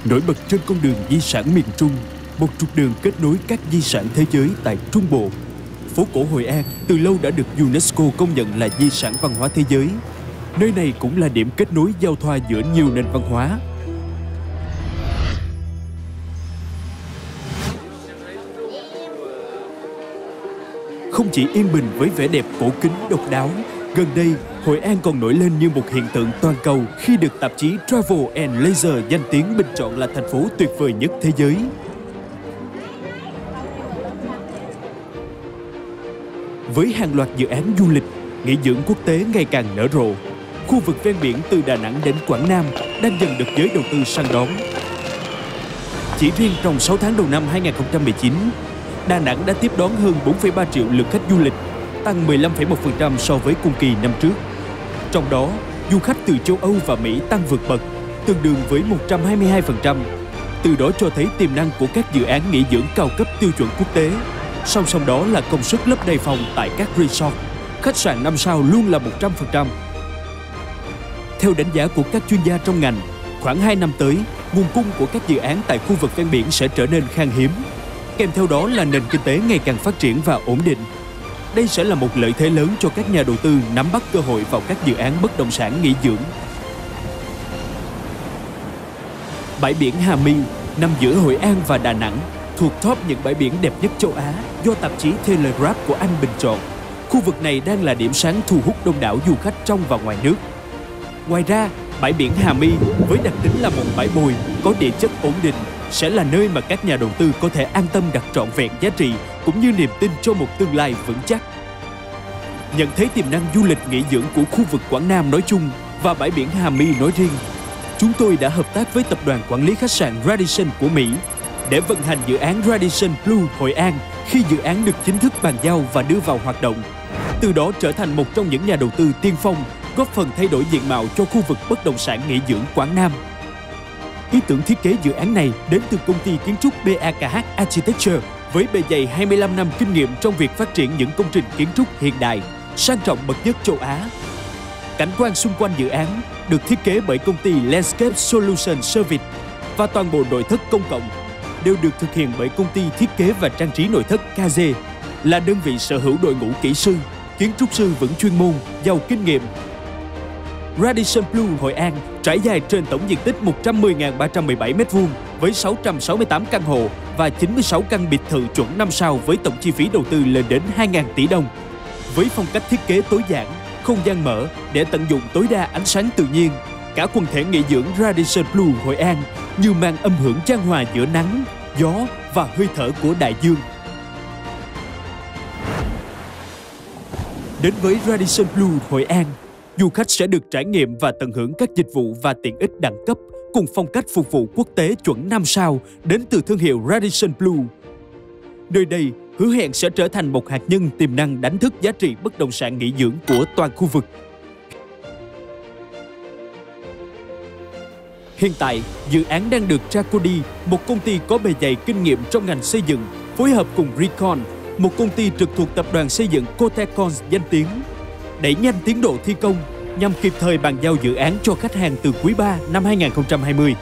Nổi bật trên con đường di sản miền Trung, một trục đường kết nối các di sản thế giới tại Trung Bộ. Phố cổ Hội An từ lâu đã được UNESCO công nhận là di sản văn hóa thế giới. Nơi này cũng là điểm kết nối giao thoa giữa nhiều nền văn hóa. Không chỉ yên bình với vẻ đẹp cổ kính độc đáo, gần đây, Hội An còn nổi lên như một hiện tượng toàn cầu khi được tạp chí Travel and Leisure danh tiếng bình chọn là thành phố tuyệt vời nhất thế giới. Với hàng loạt dự án du lịch, nghỉ dưỡng quốc tế ngày càng nở rộ, khu vực ven biển từ Đà Nẵng đến Quảng Nam đang dần được giới đầu tư săn đón. Chỉ riêng trong 6 tháng đầu năm 2019, Đà Nẵng đã tiếp đón hơn 4,3 triệu lượt khách du lịch, tăng 15,1% so với cùng kỳ năm trước. Trong đó, du khách từ châu Âu và Mỹ tăng vượt bậc, tương đương với 122%. Từ đó cho thấy tiềm năng của các dự án nghỉ dưỡng cao cấp tiêu chuẩn quốc tế. Song song đó là công suất lấp đầy phòng tại các resort, khách sạn 5 sao luôn là 100%. Theo đánh giá của các chuyên gia trong ngành, khoảng 2 năm tới, nguồn cung của các dự án tại khu vực ven biển sẽ trở nên khan hiếm. Kèm theo đó là nền kinh tế ngày càng phát triển và ổn định. Đây sẽ là một lợi thế lớn cho các nhà đầu tư nắm bắt cơ hội vào các dự án bất động sản nghỉ dưỡng. Bãi biển Hà My nằm giữa Hội An và Đà Nẵng, thuộc top những bãi biển đẹp nhất châu Á do tạp chí Telegraph của Anh bình chọn. Khu vực này đang là điểm sáng thu hút đông đảo du khách trong và ngoài nước. Ngoài ra, bãi biển Hà My với đặc tính là một bãi bồi có địa chất ổn định sẽ là nơi mà các nhà đầu tư có thể an tâm đặt trọn vẹn giá trị cũng như niềm tin cho một tương lai vững chắc. Nhận thấy tiềm năng du lịch nghỉ dưỡng của khu vực Quảng Nam nói chung và bãi biển Hà My nói riêng, chúng tôi đã hợp tác với tập đoàn quản lý khách sạn Radisson của Mỹ để vận hành dự án Radisson Blu Hội An khi dự án được chính thức bàn giao và đưa vào hoạt động. Từ đó trở thành một trong những nhà đầu tư tiên phong, góp phần thay đổi diện mạo cho khu vực bất động sản nghỉ dưỡng Quảng Nam. Ý tưởng thiết kế dự án này đến từ công ty kiến trúc BAKH Architecture với bề dày 25 năm kinh nghiệm trong việc phát triển những công trình kiến trúc hiện đại, sang trọng bậc nhất châu Á. Cảnh quan xung quanh dự án được thiết kế bởi công ty Landscape Solution Service và toàn bộ nội thất công cộng đều được thực hiện bởi công ty thiết kế và trang trí nội thất KZ, là đơn vị sở hữu đội ngũ kỹ sư, kiến trúc sư vững chuyên môn, giàu kinh nghiệm. Radisson Blu Hội An trải dài trên tổng diện tích 110.317 m² với 668 căn hộ và 96 căn biệt thự chuẩn 5 sao với tổng chi phí đầu tư lên đến 2.000 tỷ đồng. Với phong cách thiết kế tối giản, không gian mở để tận dụng tối đa ánh sáng tự nhiên, cả quần thể nghỉ dưỡng Radisson Blu Hội An như mang âm hưởng chan hòa giữa nắng, gió và hơi thở của đại dương. Đến với Radisson Blu Hội An, du khách sẽ được trải nghiệm và tận hưởng các dịch vụ và tiện ích đẳng cấp cùng phong cách phục vụ quốc tế chuẩn 5 sao đến từ thương hiệu Radisson Blu. Nơi đây hứa hẹn sẽ trở thành một hạt nhân tiềm năng đánh thức giá trị bất động sản nghỉ dưỡng của toàn khu vực. Hiện tại, dự án đang được Tracodi, một công ty có bề dày kinh nghiệm trong ngành xây dựng, phối hợp cùng Recon, một công ty trực thuộc tập đoàn xây dựng Cotecons danh tiếng, đẩy nhanh tiến độ thi công nhằm kịp thời bàn giao dự án cho khách hàng từ quý 3 năm 2020.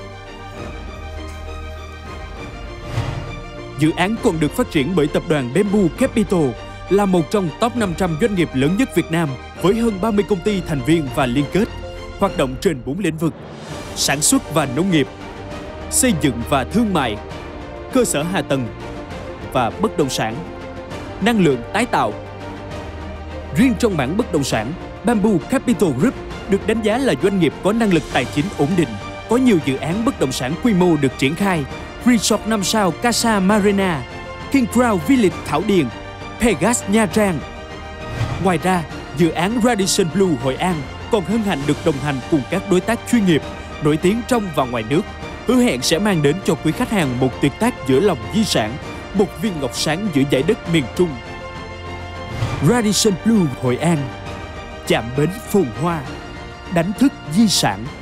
Dự án còn được phát triển bởi tập đoàn Bamboo Capital, là một trong top 500 doanh nghiệp lớn nhất Việt Nam với hơn 30 công ty thành viên và liên kết, hoạt động trên 4 lĩnh vực: sản xuất và nông nghiệp, xây dựng và thương mại, cơ sở hạ tầng và bất động sản, năng lượng tái tạo. Riêng trong mảng bất động sản, Bamboo Capital Group được đánh giá là doanh nghiệp có năng lực tài chính ổn định, có nhiều dự án bất động sản quy mô được triển khai: Resort 5 sao Casa Marina, King Crown Village Thảo Điền, Pegas Nha Trang. Ngoài ra, dự án Radisson Blu Hội An còn hân hạnh được đồng hành cùng các đối tác chuyên nghiệp, nổi tiếng trong và ngoài nước, hứa hẹn sẽ mang đến cho quý khách hàng một tuyệt tác giữa lòng di sản, một viên ngọc sáng giữa dải đất miền Trung. Radisson Blu Hội An, chạm bến phồn hoa, đánh thức di sản.